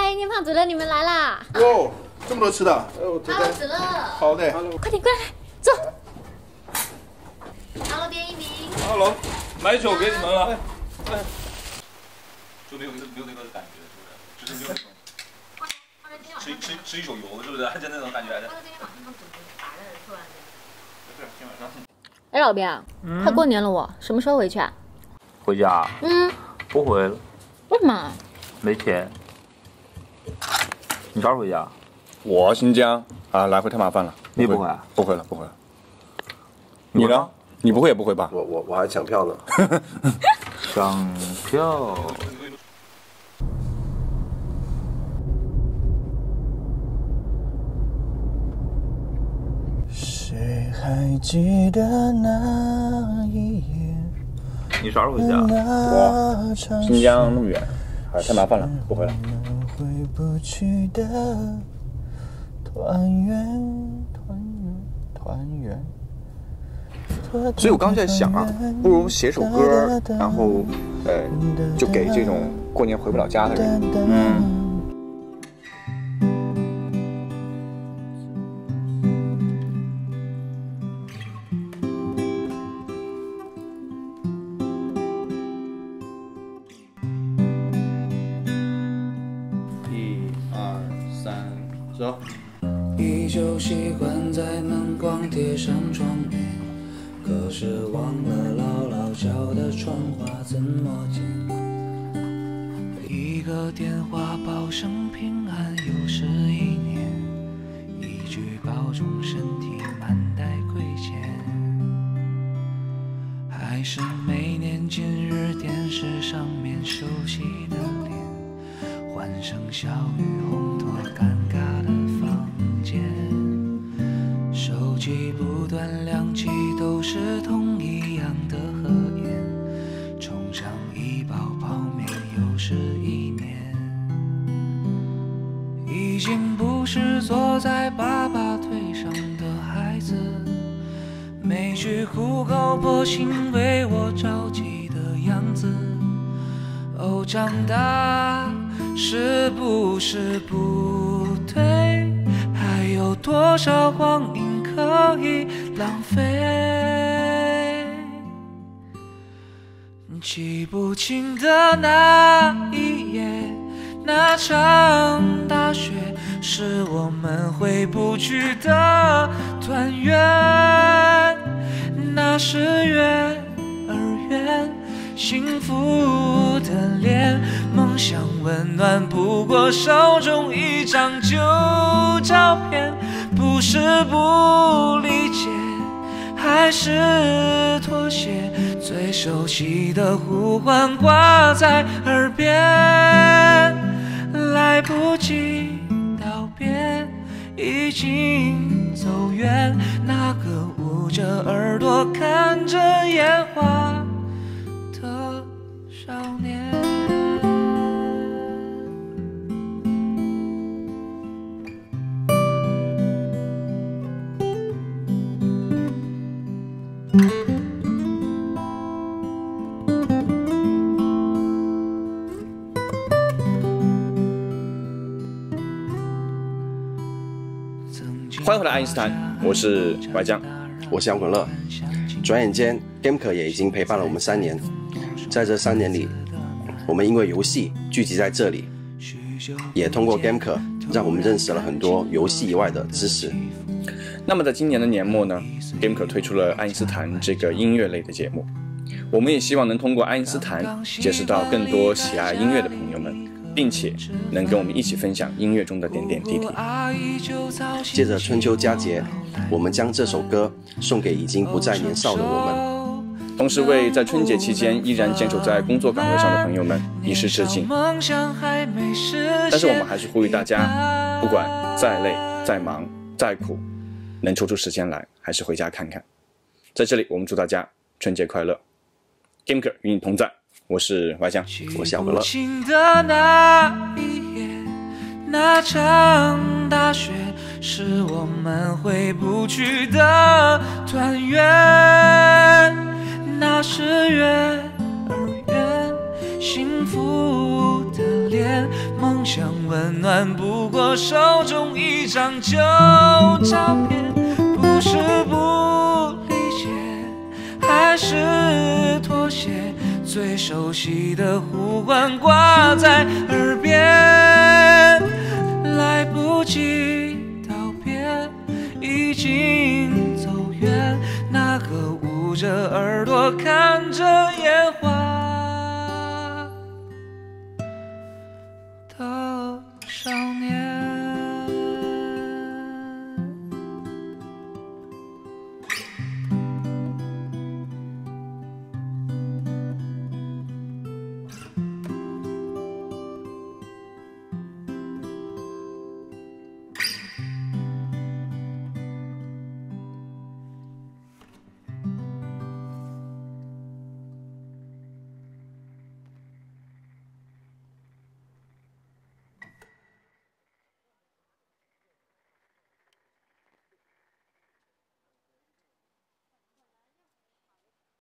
哎，年胖主任，你们来啦！ 哟，这么多吃的。 好子乐， 好的。 快点过来，坐。Hello，点一名。 Hello，买酒给你们了。就没有那个感觉，是不是？就是没有那种吃一手油，是不是？就那种感觉来的。 哎，老边，快过年了我，什么时候回去啊？ 回家？不回了。 为什么？ 没钱。你啥时候回家？ 我新疆啊，来回太麻烦了。 你不回啊？ 不回了。你呢？你不会也不会吧？ 我还抢票呢。 抢票。 谁还记得那一夜？ 你啥时候回家？ 我新疆那么远，太麻烦了，不回了。 回不去的团圆。 所以我刚在想啊，不如写首歌，然后就给这种过年回不了家的人。 1、2、3，走。 依旧习惯在门框贴上窗帘，可是忘了姥姥教的窗花怎么剪。一个电话报声平安，又是一年，一句保重身体，慢带亏欠。还是每年今日电视上面熟悉的脸，欢声笑语烘托尴尬的房间，手机不断亮起，都是同一样的合眼，冲上一包泡面又是一年。已经不是坐在爸爸腿上的孩子，每句苦口婆心为我着急的样子。哦，长大是不是不对？还有多少光阴可以浪费？记不清的那一夜，那场大雪，是我们回不去的团圆。那是月儿圆，幸福的脸，梦想温暖不过手中一张旧照片。不是不理解，还是妥协，最熟悉的呼唤挂在耳边，来不及道别，已经走远。那个捂着耳朵看着烟花的少年。 欢迎回来爱因斯坦，我是怀江， 我是杨滚乐。转眼间 Gameker 也已经陪伴了我们3年，在这3年里，我们因为游戏聚集在这里，也通过 Gameker 让我们认识了很多游戏以外的知识。 那么在今年的年末呢， Gameker 推出了爱因斯坦这个音乐类的节目，我们也希望能通过爱因斯坦结识到更多喜爱音乐的朋友们，并且能跟我们一起分享音乐中的点点滴滴。 借着春秋佳节，我们将这首歌送给已经不再年少的我们， 同时为在春节期间依然坚守在工作岗位上的朋友们以示致敬。但是我们还是呼吁大家，不管再累再忙再苦，能抽出时间来还是回家看看。在这里我们祝大家春节快乐， Gameker 与你同在，我是怀江， 我是杨滚乐。 那场大雪，是我们回不去的团圆。那是月儿圆，幸福的脸，梦象温暖不过手中一张旧照片，不是不理解，还是妥协。最熟悉的呼唤挂在耳边，来不及道别，已经走远。那个捂着耳朵看着烟